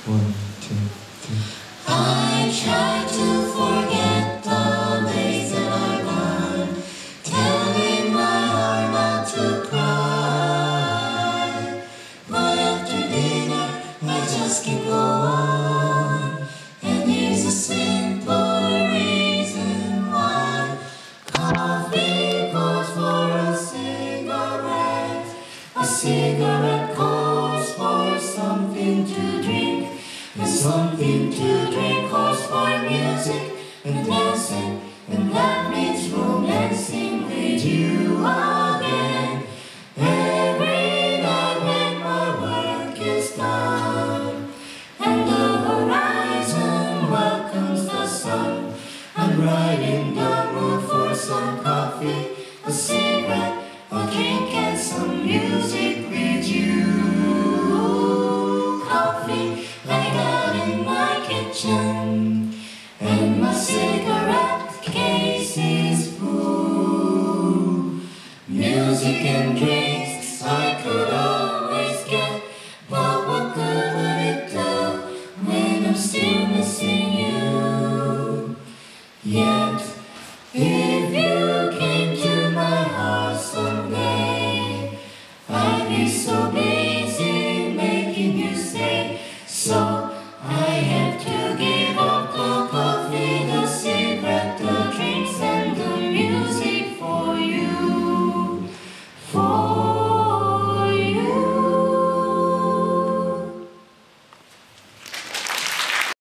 One, two, three. I try to forget the days that are gone, telling my heart not to cry. But after dinner, I just can't go on. And here's a simple reason why. Coffee calls for a cigarette. A cigarette calls for something to drink. And something to drink calls for music and dancing. And that means